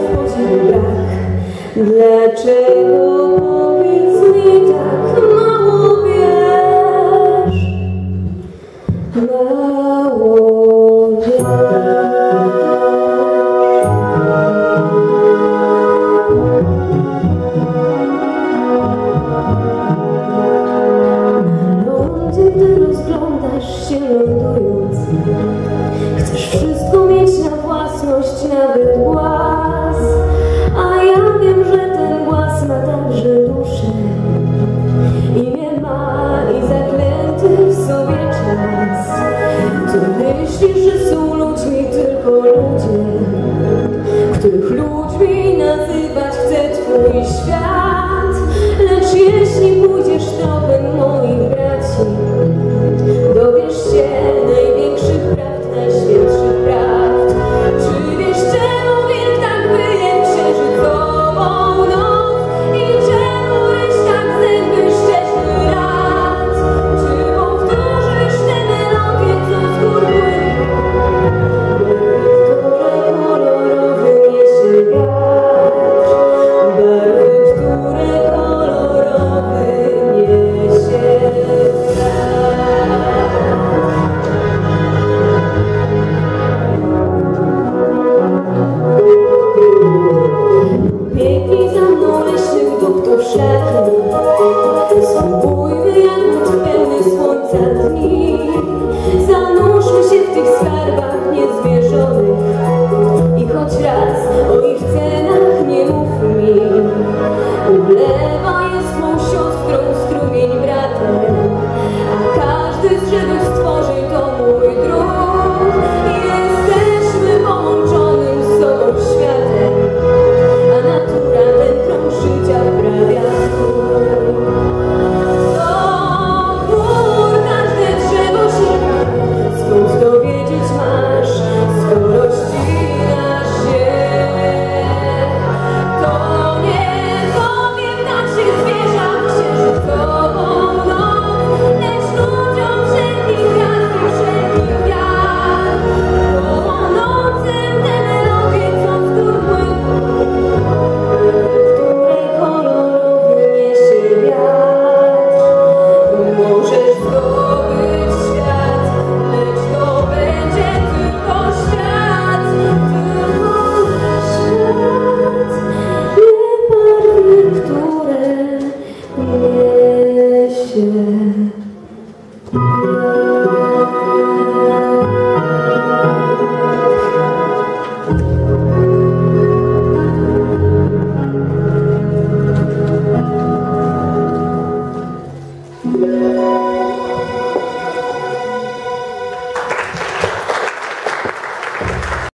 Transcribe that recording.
podziwu brak. Dlaczego, powiedz mi, tak mało wiesz? Mało wiesz. Gdy rozglądasz się lądując, chcesz wszystko mieć na własność, nawet głaz. A ja wiem, że ten głaz ma także duszę. Imię ma i zaklęty w sobie czas. Ty myślisz, że są ludźmi tylko ludzie, których ludźmi nazywać chce twój świat. Lecz jeśli pójdziesz tropem moich braci, dowiesz się największych prawd, najświętszych prawd. Czy wiesz, czemu wilk tak wyje w księżycową noc? I czemu ryś tak zęby szczerzy rad? Czy powtórzysz tę melodię, co z gór które kolorowy niesie wiatr? Barwy, które kolorowy niesie wiatr. Biegnij za mną leśnych duch, to wszaki. Spróbujmy jak w pełny słońca dni. Zanurzmy się w tych skarbach niezmierzonych i choć raz o ich cenach nie mów mi. Ulewa jest mą siostrą, strumień bratem, a każdy z żywych stworzeń to mój druh. Jesteśmy połączonym z sobą światem, a natura ten krąg życia wprawia w chór. Każde drzewo się, skąd dowiedzieć masz, skoro ścinasz się. To nie powiem, tak się zwierza w księżycową noc, lecz ludziom wszelkich gwiazd i wszelkich wiar. Północem te melodie, co z gór płyną, które kolorowy niesie wiatr. Możesz zdobyć świat, lecz to będzie tylko świat, tylko świat. Nie barwy, które niesie wiatr.